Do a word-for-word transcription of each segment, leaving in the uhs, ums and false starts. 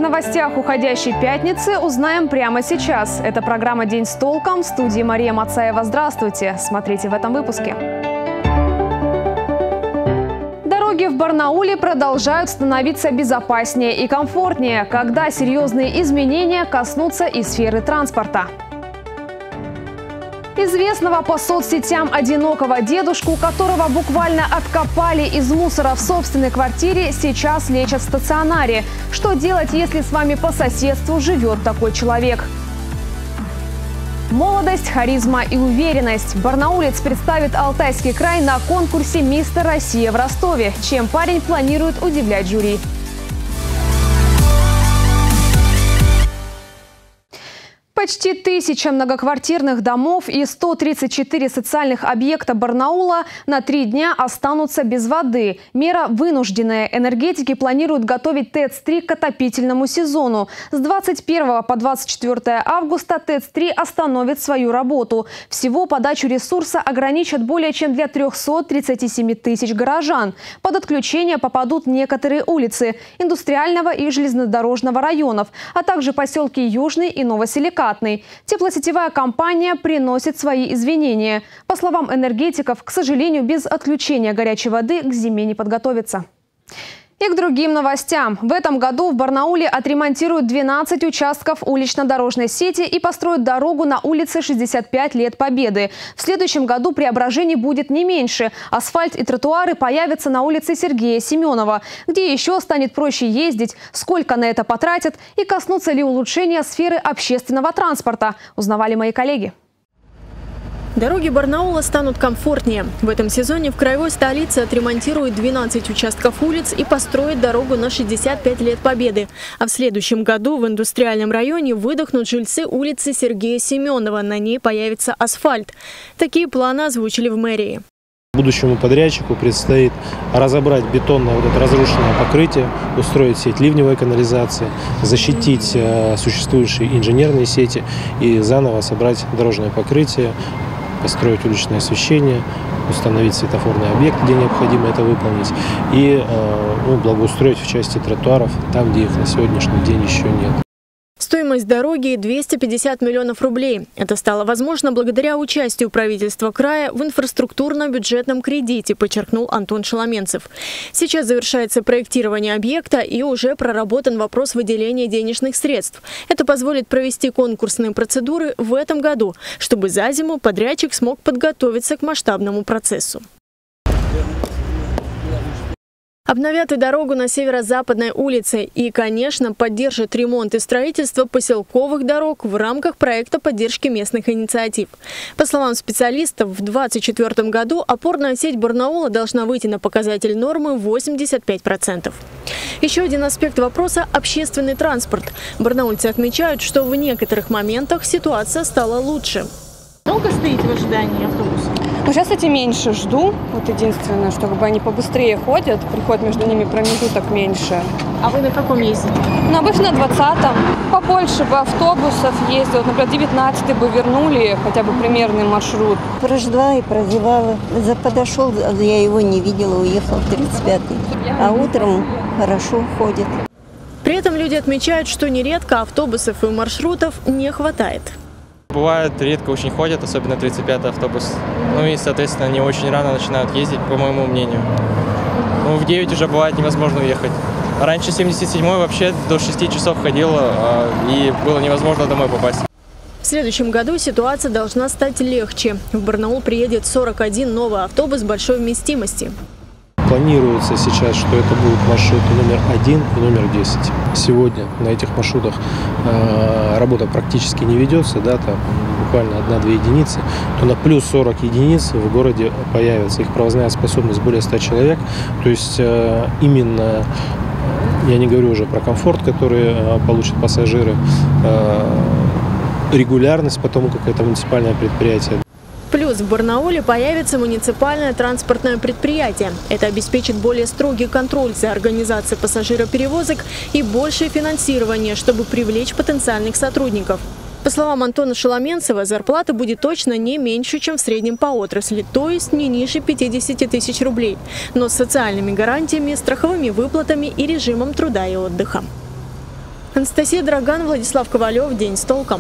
новостях уходящей пятницы узнаем прямо сейчас. Это программа «День с толком». В студии Мария Мацаева. Здравствуйте. Смотрите в этом выпуске. Дороги в Барнауле продолжают становиться безопаснее и комфортнее, когда серьезные изменения коснутся и сферы транспорта. Известного по соцсетям одинокого дедушку, которого буквально откопали из мусора в собственной квартире, сейчас лечат в стационаре. Что делать, если с вами по соседству живет такой человек? Молодость, харизма и уверенность. Барнаулец представит Алтайский край на конкурсе «Мистер Россия» в Ростове. Чем парень планирует удивлять жюри? Почти тысяча многоквартирных домов и сто тридцать четыре социальных объекта Барнаула на три дня останутся без воды. Мера вынужденная. Энергетики планируют готовить ТЭЦ три к отопительному сезону. С двадцать первого по двадцать четвёртое августа ТЭЦ три остановит свою работу. Всего подачу ресурса ограничат более чем для трёхсот тридцати семи тысяч горожан. Под отключение попадут некоторые улицы индустриального и железнодорожного районов, а также поселки Южный и Новосиликат. Теплосетевая компания приносит свои извинения. По словам энергетиков, к сожалению, без отключения горячей воды к зиме не подготовиться. И к другим новостям. В этом году в Барнауле отремонтируют двенадцать участков улично-дорожной сети и построят дорогу на улице шестьдесят пять лет Победы. В следующем году преображений будет не меньше. Асфальт и тротуары появятся на улице Сергея Семенова. Где еще станет проще ездить, сколько на это потратят и коснутся ли улучшения сферы общественного транспорта, узнавали мои коллеги. Дороги Барнаула станут комфортнее. В этом сезоне в краевой столице отремонтируют двенадцать участков улиц и построят дорогу на шестьдесят пять лет Победы. А в следующем году в индустриальном районе выдохнут жильцы улицы Сергея Семенова. На ней появится асфальт. Такие планы озвучили в мэрии. Будущему подрядчику предстоит разобрать бетонное вот это разрушенное покрытие, устроить сеть ливневой канализации, защитить э, существующие инженерные сети и заново собрать дорожное покрытие, построить уличное освещение, установить светофорный объект, где необходимо это выполнить, и э, ну, благоустроить в части тротуаров там, где их на сегодняшний день еще нет. Стоимость дороги – двести пятьдесят миллионов рублей. Это стало возможно благодаря участию правительства края в инфраструктурно-бюджетном кредите, подчеркнул Антон Шеломенцев. Сейчас завершается проектирование объекта и уже проработан вопрос выделения денежных средств. Это позволит провести конкурсные процедуры в этом году, чтобы за зиму подрядчик смог подготовиться к масштабному процессу. Обновят и дорогу на северо-западной улице и, конечно, поддержат ремонт и строительство поселковых дорог в рамках проекта поддержки местных инициатив. По словам специалистов, в две тысячи двадцать четвёртом году опорная сеть Барнаула должна выйти на показатель нормы восемьдесят пять процентов. Еще один аспект вопроса – общественный транспорт. Барнаульцы отмечают, что в некоторых моментах ситуация стала лучше. Долго стоите в ожидании автобуса? Ну, сейчас, кстати, меньше жду. Вот единственное, что как бы они побыстрее ходят, приход между ними промежуток меньше. А вы на каком ездите? Ну, обычно на двадцатом. Побольше бы автобусов ездил. Вот, например, девятнадцатый бы вернули, хотя бы примерный маршрут. Прожила и прозевала. Подошел, я его не видела, уехал в тридцать пятый. А утром хорошо ходит. При этом люди отмечают, что нередко автобусов и маршрутов не хватает. Бывает, редко очень ходят, особенно тридцать пятый автобус. Ну и, соответственно, они очень рано начинают ездить, по моему мнению. Ну, в девять уже бывает невозможно уехать. Раньше семьдесят седьмой вообще до шести часов ходила, и было невозможно домой попасть. В следующем году ситуация должна стать легче. В Барнаул приедет сорок один новый автобус большой вместимости. Планируется сейчас, что это будут маршруты номер один и номер десять. Сегодня на этих маршрутах э, работа практически не ведется, да, там буквально одна-две единицы, то на плюс сорок единиц в городе появится. Их провозная способность более ста человек. То есть э, именно, я не говорю уже про комфорт, который э, получат пассажиры, э, регулярность, потому как это муниципальное предприятие. Плюс в Барнауле появится муниципальное транспортное предприятие. Это обеспечит более строгий контроль за организацией пассажироперевозок и большее финансирование, чтобы привлечь потенциальных сотрудников. По словам Антона Шеломенцева, зарплата будет точно не меньше, чем в среднем по отрасли, то есть не ниже пятидесяти тысяч рублей, но с социальными гарантиями, страховыми выплатами и режимом труда и отдыха. Анастасия Драган, Владислав Ковалев. День с толком.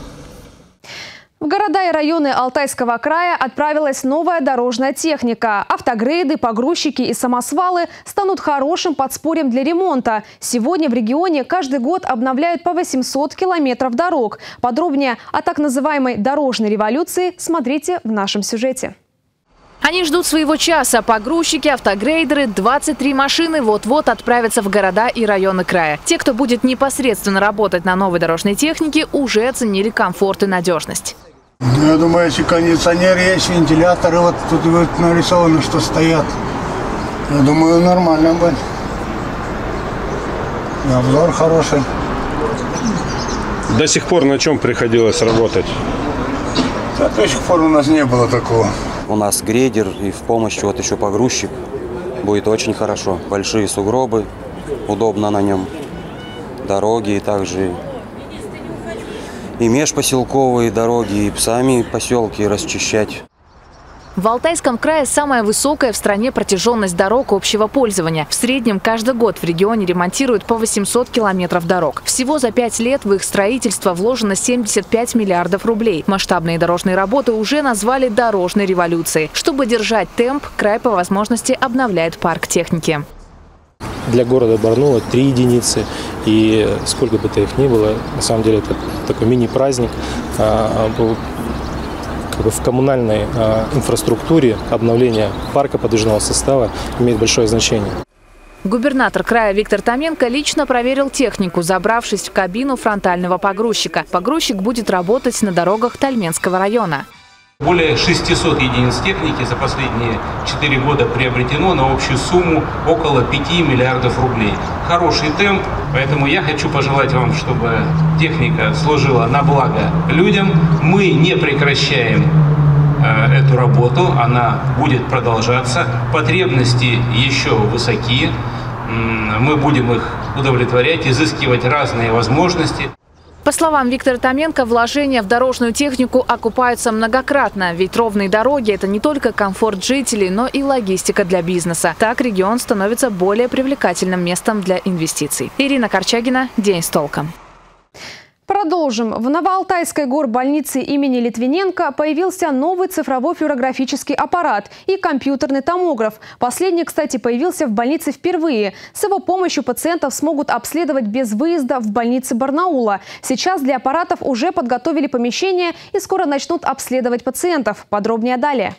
В города и районы Алтайского края отправилась новая дорожная техника. Автогрейды, погрузчики и самосвалы станут хорошим подспорьем для ремонта. Сегодня в регионе каждый год обновляют по восемьсот километров дорог. Подробнее о так называемой дорожной революции смотрите в нашем сюжете. Они ждут своего часа. Погрузчики, автогрейдеры, двадцать три машины вот-вот отправятся в города и районы края. Те, кто будет непосредственно работать на новой дорожной технике, уже оценили комфорт и надежность. Я думаю, если кондиционер есть, вентиляторы, вот тут вот нарисовано, что стоят. Я думаю, нормально будет. И обзор хороший. До сих пор на чем приходилось работать? Да, до сих пор у нас не было такого. У нас грейдер и в помощь вот еще погрузчик. Будет очень хорошо. Большие сугробы, удобно на нем. Дороги и также и межпоселковые дороги, и сами поселки расчищать. В Алтайском крае самая высокая в стране протяженность дорог общего пользования. В среднем каждый год в регионе ремонтируют по восемьсот километров дорог. Всего за пять лет в их строительство вложено семьдесят пять миллиардов рублей. Масштабные дорожные работы уже назвали дорожной революцией. Чтобы держать темп, край по возможности обновляет парк техники. Для города Барнаула три единицы, и сколько бы то их ни было, на самом деле это такой мини-праздник. Как бы в коммунальной инфраструктуре обновление парка подвижного состава имеет большое значение. Губернатор края Виктор Томенко лично проверил технику, забравшись в кабину фронтального погрузчика. Погрузчик будет работать на дорогах Тальменского района. Более шестисот единиц техники за последние четыре года приобретено на общую сумму около пяти миллиардов рублей. Хороший темп, поэтому я хочу пожелать вам, чтобы техника служила на благо людям. Мы не прекращаем э, эту работу, она будет продолжаться. Потребности еще высоки, мы будем их удовлетворять, изыскивать разные возможности. По словам Виктора Томенко, вложения в дорожную технику окупаются многократно. Ведь ровные дороги – это не только комфорт жителей, но и логистика для бизнеса. Так регион становится более привлекательным местом для инвестиций. Ирина Корчагина. День с толком. Продолжим. В Новоалтайской горбольнице имени Литвиненко появился новый цифровой флюорографический аппарат и компьютерный томограф. Последний, кстати, появился в больнице впервые. С его помощью пациентов смогут обследовать без выезда в больнице Барнаула. Сейчас для аппаратов уже подготовили помещение и скоро начнут обследовать пациентов. Подробнее далее.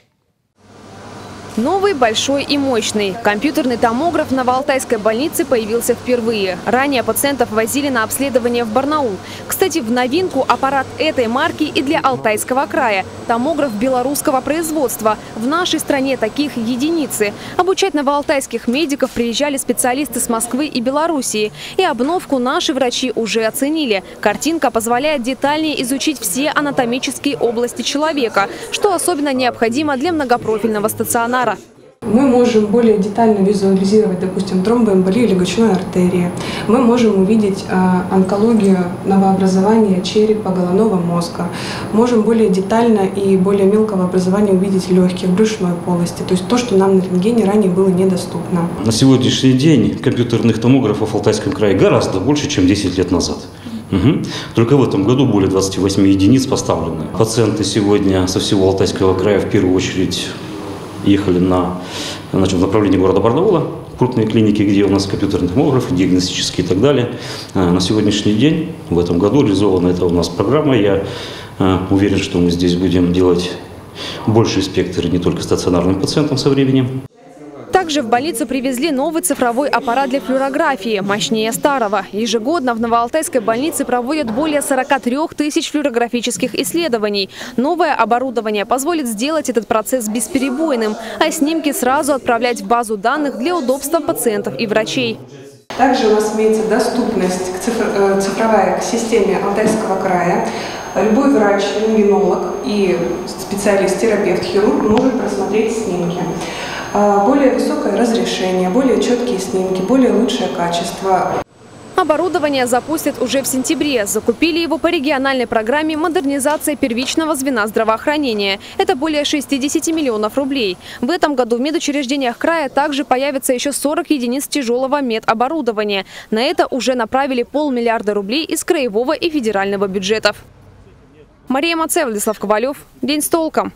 Новый, большой и мощный. Компьютерный томограф в Новоалтайской больнице появился впервые. Ранее пациентов возили на обследование в Барнаул. Кстати, в новинку аппарат этой марки и для Алтайского края. Томограф белорусского производства. В нашей стране таких единицы. Обучать новоалтайских медиков приезжали специалисты с Москвы и Белоруссии. И обновку наши врачи уже оценили. Картинка позволяет детальнее изучить все анатомические области человека, что особенно необходимо для многопрофильного стационара. Мы можем более детально визуализировать, допустим, тромбоэмболию легочной артерии. Мы можем увидеть э, онкологию новообразования черепа, головного мозга. Можем более детально и более мелкого образования увидеть легких, брюшной полости. То есть то, что нам на рентгене ранее было недоступно. На сегодняшний день компьютерных томографов в Алтайском крае гораздо больше, чем десять лет назад. Угу. Только в этом году более двадцати восьми единиц поставлены. Пациенты сегодня со всего Алтайского края в первую очередь ехали на, значит, в направлении города Барнаула, крупные клиники, где у нас компьютерный томограф, диагностические и так далее. На сегодняшний день, в этом году, реализована эта у нас программа. Я уверен, что мы здесь будем делать больший спектр не только стационарным пациентам со временем. Также в больницу привезли новый цифровой аппарат для флюорографии, мощнее старого. Ежегодно в Новоалтайской больнице проводят более сорока трёх тысяч флюорографических исследований. Новое оборудование позволит сделать этот процесс бесперебойным, а снимки сразу отправлять в базу данных для удобства пациентов и врачей. Также у нас имеется доступность к цифр, цифровая к системе Алтайского края. Любой врач, рентгенолог и специалист-терапевт, хирург может просмотреть снимки. Более высокое разрешение, более четкие снимки, более лучшее качество. Оборудование запустят уже в сентябре. Закупили его по региональной программе модернизации первичного звена здравоохранения. Это более шестидесяти миллионов рублей. В этом году в медучреждениях края также появится еще сорок единиц тяжелого медоборудования. На это уже направили полмиллиарда рублей из краевого и федерального бюджетов. Мария Мацева, Владислав Ковалев. День с толком.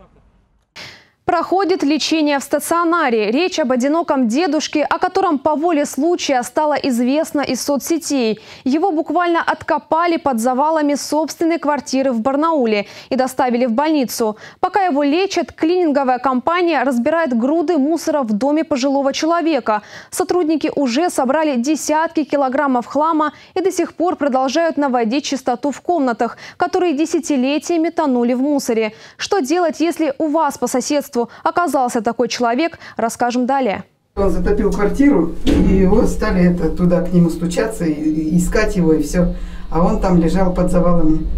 Проходит лечение в стационаре. Речь об одиноком дедушке, о котором по воле случая стало известно из соцсетей. Его буквально откопали под завалами собственной квартиры в Барнауле и доставили в больницу. Пока его лечат, клининговая компания разбирает груды мусора в доме пожилого человека. Сотрудники уже собрали десятки килограммов хлама и до сих пор продолжают наводить чистоту в комнатах, которые десятилетиями тонули в мусоре. Что делать, если у вас по соседству оказался такой человек, расскажем далее. Он затопил квартиру, и его стали это, туда к нему стучаться, и, и искать его, и все. А он там лежал под завалами.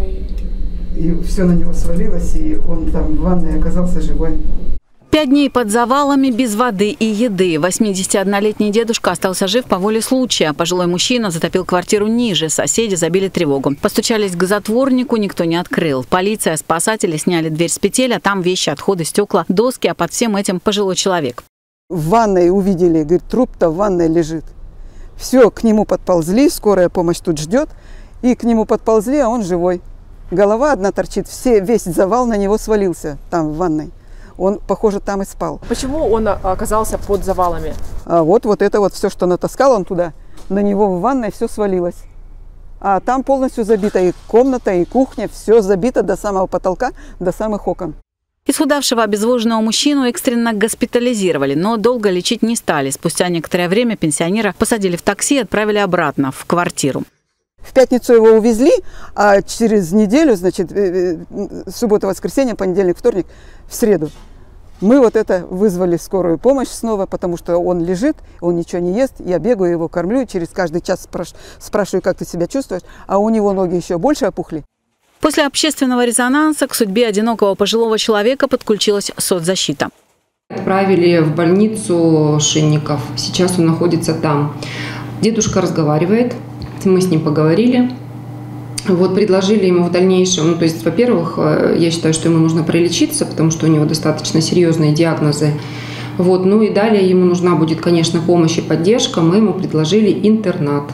И все на него свалилось, и он там в ванной оказался живой. Пять дней под завалами, без воды и еды. восьмидесятиоднолетний дедушка остался жив по воле случая. Пожилой мужчина затопил квартиру ниже. Соседи забили тревогу. Постучались к затворнику, никто не открыл. Полиция, спасатели сняли дверь с петель, а там вещи, отходы, стекла, доски, а под всем этим пожилой человек. В ванной увидели, говорит, труп-то в ванной лежит. Все, к нему подползли, скорая помощь тут ждет. И к нему подползли, а он живой. Голова одна торчит, все, весь завал на него свалился там в ванной. Он, похоже, там и спал. Почему он оказался под завалами? А вот, вот это вот все, что натаскал он туда, на него в ванной все свалилось. А там полностью забита и комната, и кухня, все забито до самого потолка, до самых окон. Исхудавшего обезвоженного мужчину экстренно госпитализировали, но долго лечить не стали. Спустя некоторое время пенсионера посадили в такси и отправили обратно в квартиру. В пятницу его увезли, а через неделю, значит, суббота, воскресенье, понедельник, вторник, в среду, мы вот это вызвали скорую помощь снова, потому что он лежит, он ничего не ест, я бегаю его, кормлю, через каждый час спраш- спрашиваю, как ты себя чувствуешь, а у него ноги еще больше опухли. После общественного резонанса к судьбе одинокого пожилого человека подключилась соцзащита. Отправили в больницу Шинников, сейчас он находится там. Дедушка разговаривает. Мы с ним поговорили, вот, предложили ему в дальнейшем, ну, то есть, во-первых, я считаю, что ему нужно пролечиться, потому что у него достаточно серьезные диагнозы, вот, ну и далее ему нужна будет, конечно, помощь и поддержка, мы ему предложили интернат.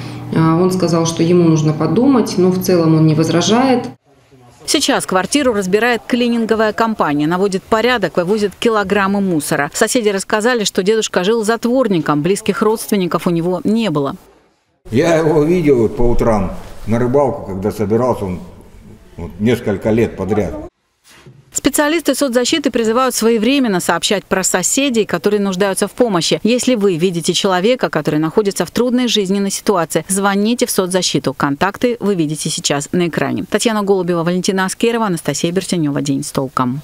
Он сказал, что ему нужно подумать, но в целом он не возражает. Сейчас квартиру разбирает клининговая компания, наводит порядок, вывозит килограммы мусора. Соседи рассказали, что дедушка жил затворником, близких родственников у него не было. Я его видел вот по утрам на рыбалку, когда собирался он вот, несколько лет подряд. Специалисты соцзащиты призывают своевременно сообщать про соседей, которые нуждаются в помощи. Если вы видите человека, который находится в трудной жизненной ситуации, звоните в соцзащиту. Контакты вы видите сейчас на экране. Татьяна Голубева, Валентина Аскерова, Анастасия Бертенева. День с толком.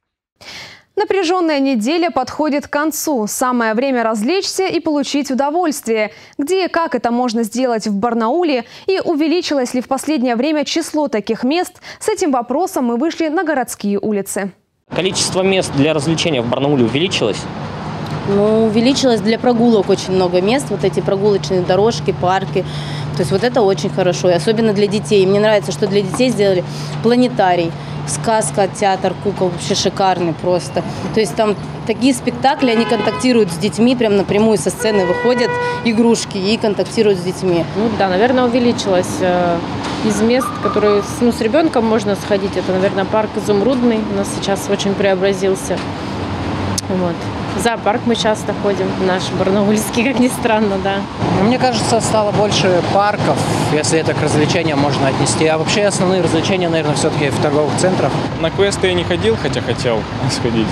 Напряженная неделя подходит к концу. Самое время развлечься и получить удовольствие. Где и как это можно сделать в Барнауле? И увеличилось ли в последнее время число таких мест? С этим вопросом мы вышли на городские улицы. Количество мест для развлечения в Барнауле увеличилось? Ну, увеличилось для прогулок очень много мест. Вот эти прогулочные дорожки, парки. То есть вот это очень хорошо. И особенно для детей. Мне нравится, что для детей сделали планетарий. Сказка, театр кукол вообще шикарный просто. То есть там такие спектакли, они контактируют с детьми, прям напрямую со сцены выходят игрушки и контактируют с детьми. Ну да, наверное, увеличилось. Из мест, которые ну, с ребенком можно сходить, это, наверное, парк Изумрудный. У нас сейчас очень преобразился. Вот. В зоопарк мы часто ходим, наш барнаульский, как ни странно, да. Мне кажется, стало больше парков, если это к развлечениям можно отнести. А вообще основные развлечения, наверное, все-таки в торговых центрах. На квесты я не ходил, хотя хотел сходить.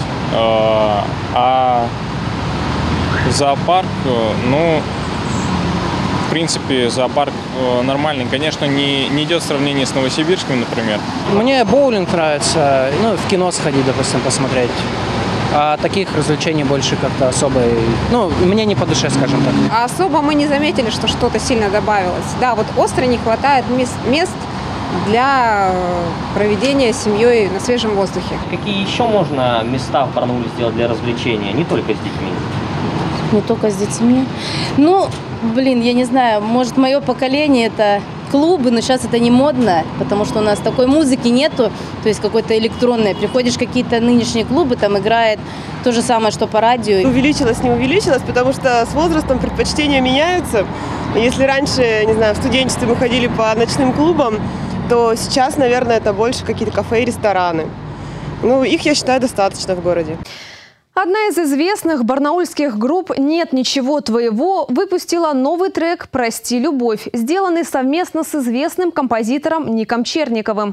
А в зоопарк, ну, в принципе, зоопарк нормальный. Конечно, не, не идет сравнение с Новосибирском, например. Мне боулинг нравится, ну, в кино сходить, допустим, посмотреть. А таких развлечений больше как-то особо, ну, мне не по душе, скажем так. А особо мы не заметили, что что-то сильно добавилось. Да, вот остро не хватает мест, мест для проведения с семьей на свежем воздухе. Какие еще можно места в Барнауле сделать для развлечения, не только с детьми? не только с детьми. Ну, блин, я не знаю, может, мое поколение это клубы, но сейчас это не модно, потому что у нас такой музыки нету, то есть какой-то электронной. Приходишь в какие-то нынешние клубы, там играет то же самое, что по радио. Увеличилось, не увеличилось, потому что с возрастом предпочтения меняются. Если раньше, не знаю, в студенчестве мы ходили по ночным клубам, то сейчас, наверное, это больше какие-то кафе и рестораны. Ну, их, я считаю, достаточно в городе. Одна из известных барнаульских групп «Нет ничего твоего» выпустила новый трек «Прости, любовь», сделанный совместно с известным композитором Ником Черниковым.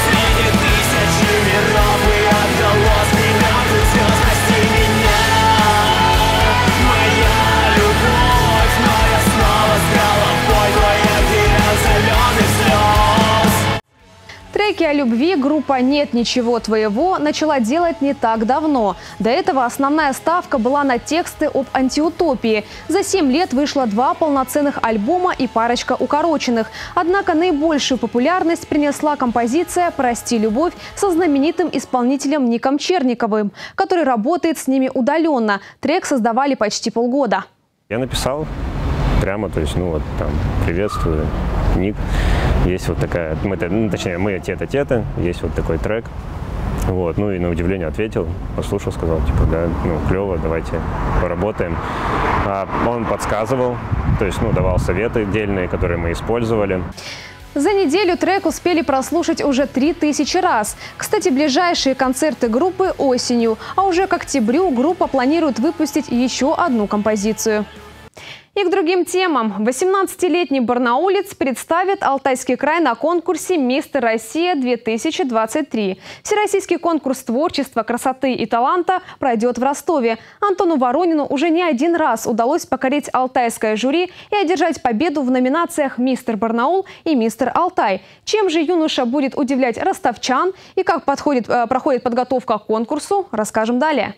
Треки о любви группа «Нет ничего твоего» начала делать не так давно. До этого основная ставка была на тексты об антиутопии. За семь лет вышло два полноценных альбома и парочка укороченных. Однако наибольшую популярность принесла композиция «Прости, любовь» со знаменитым исполнителем Ником Черниковым, который работает с ними удаленно. Трек создавали почти полгода. Я написал прямо, то есть, ну вот там, приветствую, Ник. Есть вот такая, мы, ну, точнее, мы те-то-те-то, есть вот такой трек. Вот, ну и на удивление ответил, послушал, сказал, типа, да, ну, клево, давайте поработаем. А он подсказывал, то есть, ну, давал советы отдельные, которые мы использовали. За неделю трек успели прослушать уже три тысячи раз. Кстати, ближайшие концерты группы осенью, а уже к октябрю группа планирует выпустить еще одну композицию. И к другим темам. восемнадцатилетний барнаулец представит Алтайский край на конкурсе «Мистер Россия-две тысячи двадцать три». Всероссийский конкурс творчества, красоты и таланта пройдет в Ростове. Антону Воронину уже не один раз удалось покорить алтайское жюри и одержать победу в номинациях «Мистер Барнаул» и «Мистер Алтай». Чем же юноша будет удивлять ростовчан и как подходит, проходит подготовка к конкурсу, расскажем далее.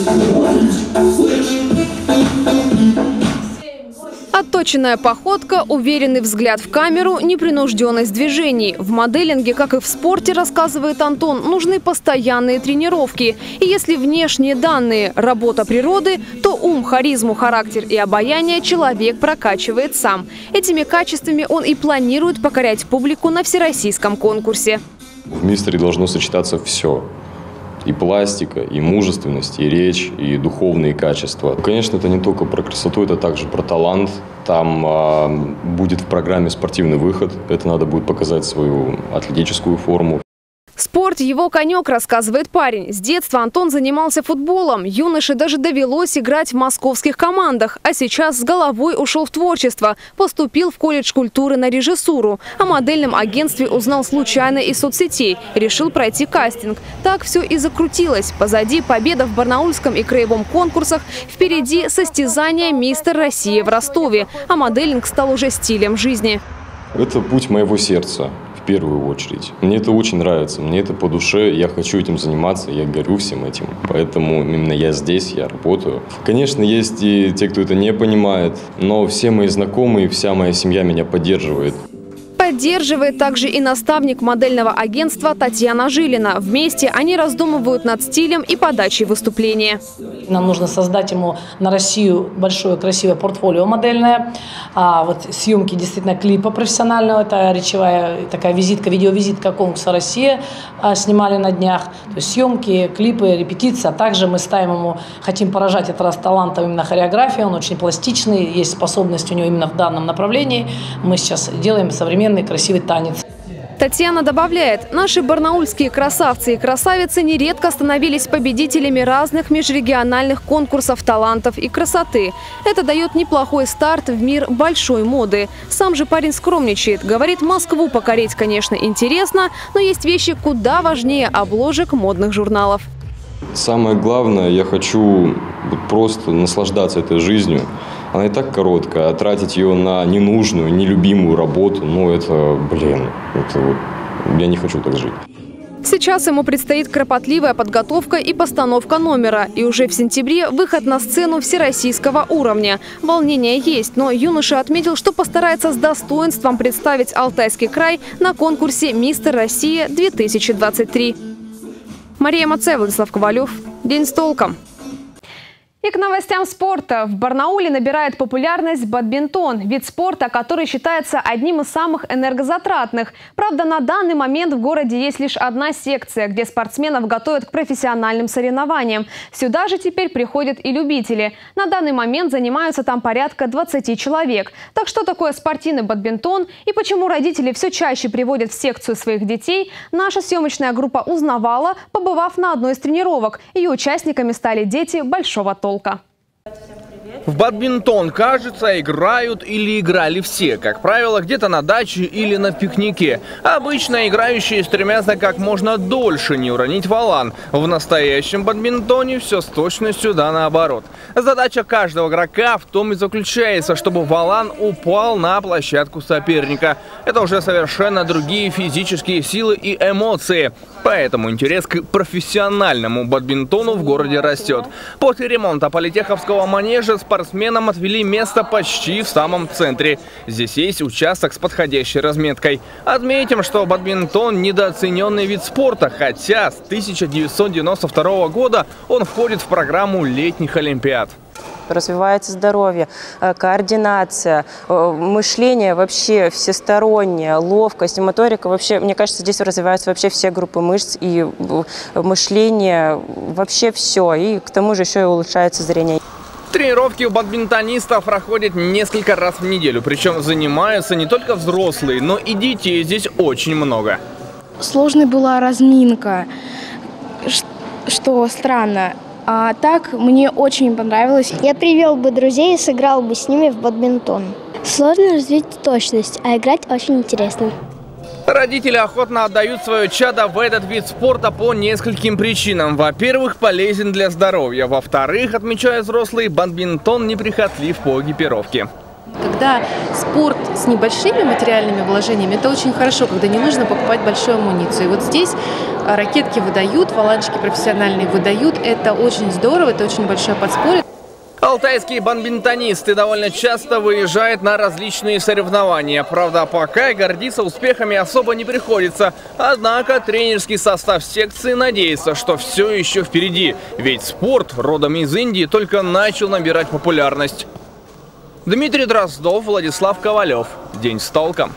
Отточенная походка, уверенный взгляд в камеру, непринужденность движений. В моделинге, как и в спорте, рассказывает Антон, нужны постоянные тренировки. И если внешние данные – работа природы, то ум, харизму, характер и обаяние человек прокачивает сам. Этими качествами он и планирует покорять публику на всероссийском конкурсе. В «Мистере» должно сочетаться все. И пластика, и мужественность, и речь, и духовные качества. Конечно, это не только про красоту, это также про талант. Там а, будет в программе спортивный выход. Это надо будет показать свою атлетическую форму. Спорт – его конек, рассказывает парень. С детства Антон занимался футболом. Юноше даже довелось играть в московских командах. А сейчас с головой ушел в творчество. Поступил в колледж культуры на режиссуру. О модельном агентстве узнал случайно из соцсетей. Решил пройти кастинг. Так все и закрутилось. Позади победа в барнаульском и краевом конкурсах. Впереди состязание «Мистер Россия» в Ростове. А моделинг стал уже стилем жизни. Это путь моего сердца. В первую очередь. Мне это очень нравится, мне это по душе, я хочу этим заниматься, я горю всем этим. Поэтому именно я здесь, я работаю. Конечно, есть и те, кто это не понимает, но все мои знакомые, вся моя семья меня поддерживает. Поддерживает также и наставник модельного агентства Татьяна Жилина. Вместе они раздумывают над стилем и подачей выступления. Нам нужно создать ему на Россию большое красивое портфолио модельное. А вот съемки действительно клипа профессионального. Это речевая такая визитка, видеовизитка конкурса «Россия» снимали на днях. То есть съемки, клипы, репетиции. А также мы ставим ему, хотим поражать этот раз талантом именно хореографии. Он очень пластичный, есть способность у него именно в данном направлении. Мы сейчас делаем современный красивый танец. Татьяна добавляет, наши барнаульские красавцы и красавицы нередко становились победителями разных межрегиональных конкурсов талантов и красоты. Это дает неплохой старт в мир большой моды. Сам же парень скромничает. Говорит, Москву покорить, конечно, интересно, но есть вещи куда важнее обложек модных журналов. Самое главное, я хочу просто наслаждаться этой жизнью. Она и так короткая, а тратить ее на ненужную, нелюбимую работу, ну это, блин, это вот, я не хочу так жить. Сейчас ему предстоит кропотливая подготовка и постановка номера. И уже в сентябре выход на сцену всероссийского уровня. Волнение есть, но юноша отметил, что постарается с достоинством представить Алтайский край на конкурсе «Мистер Россия-две тысячи двадцать три». Мария Мацея, Владислав Ковалев. День с толком. И к новостям спорта. В Барнауле набирает популярность бадминтон. Вид спорта, который считается одним из самых энергозатратных. Правда, на данный момент в городе есть лишь одна секция, где спортсменов готовят к профессиональным соревнованиям. Сюда же теперь приходят и любители. На данный момент занимаются там порядка двадцати человек. Так что такое спортивный бадминтон и почему родители все чаще приводят в секцию своих детей, наша съемочная группа узнавала, побывав на одной из тренировок. Ее участниками стали дети большого толка. В бадминтон, кажется, играют или играли все. Как правило, где-то на даче или на пикнике. Обычно играющие стремятся как можно дольше не уронить валан. В настоящем бадминтоне все с точностью да наоборот. Задача каждого игрока в том и заключается, чтобы валан упал на площадку соперника. Это уже совершенно другие физические силы и эмоции. Поэтому интерес к профессиональному бадминтону в городе растет. После ремонта политеховского манежа спортсменам отвели место почти в самом центре. Здесь есть участок с подходящей разметкой. Отметим, что бадминтон – недооцененный вид спорта, хотя с тысяча девятьсот девяносто второго года он входит в программу летних олимпиад. Развивается здоровье, координация, мышление вообще всестороннее, ловкость, моторика. Вообще, мне кажется, здесь развиваются вообще все группы мышц и мышление, вообще все. И к тому же еще и улучшается зрение. Тренировки у бадминтонистов проходят несколько раз в неделю. Причем занимаются не только взрослые, но и детей здесь очень много. Сложной была разминка, что странно. А так мне очень понравилось. Я привел бы друзей и сыграл бы с ними в бадминтон. Сложно развить точность, а играть очень интересно. Родители охотно отдают свое чадо в этот вид спорта по нескольким причинам. Во-первых, полезен для здоровья. Во-вторых, отмечают взрослые, бадминтон неприхотлив по экипировке. Когда спорт с небольшими материальными вложениями, это очень хорошо, когда не нужно покупать большую амуницию. И вот здесь ракетки выдают, валанчики профессиональные выдают. Это очень здорово, это очень большое подспорье. Алтайские бадминтонисты довольно часто выезжают на различные соревнования. Правда, пока гордиться успехами особо не приходится. Однако тренерский состав секции надеется, что все еще впереди. Ведь спорт родом из Индии только начал набирать популярность. Дмитрий Дроздов, Владислав Ковалев. День с толком.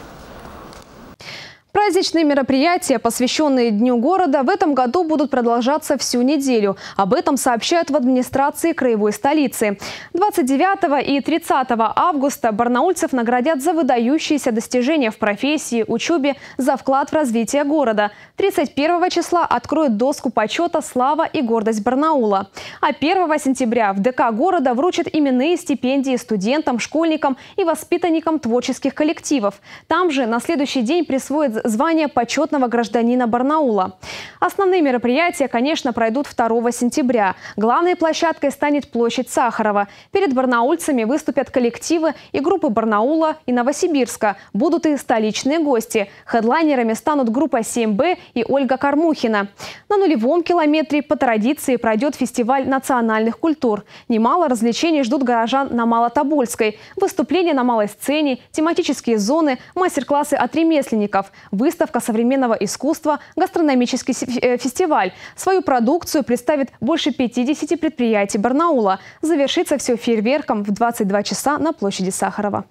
Праздничные мероприятия, посвященные Дню города, в этом году будут продолжаться всю неделю. Об этом сообщают в администрации краевой столицы. двадцать девятого и тридцатого августа барнаульцев наградят за выдающиеся достижения в профессии, учебе, за вклад в развитие города. тридцать первого числа откроют доску почета «Слава и гордость Барнаула». А первого сентября в ДК города вручат именные стипендии студентам, школьникам и воспитанникам творческих коллективов. Там же на следующий день присвоят звание почетного гражданина Барнаула. Основные мероприятия, конечно, пройдут второго сентября. Главной площадкой станет площадь Сахарова. Перед барнаульцами выступят коллективы и группы Барнаула и Новосибирска. Будут и столичные гости. Хедлайнерами станут группа семь бэ и Ольга Кормухина. На нулевом километре по традиции пройдет фестиваль национальных культур. Немало развлечений ждут горожан на Малотобольской. Выступления на малой сцене, тематические зоны, мастер-классы от ремесленников, выставка современного искусства, гастрономический фестиваль. Свою продукцию представит больше пятидесяти предприятий Барнаула. Завершится все фейерверком в двадцать два часа на площади Сахарова.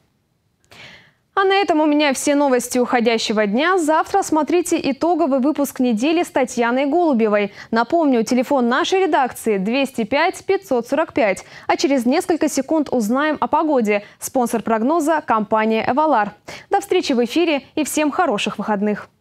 А на этом у меня все новости уходящего дня. Завтра смотрите итоговый выпуск недели с Татьяной Голубевой. Напомню, телефон нашей редакции двести пять пятьсот сорок пять. А через несколько секунд узнаем о погоде. Спонсор прогноза – компания «Эвалар». До встречи в эфире и всем хороших выходных.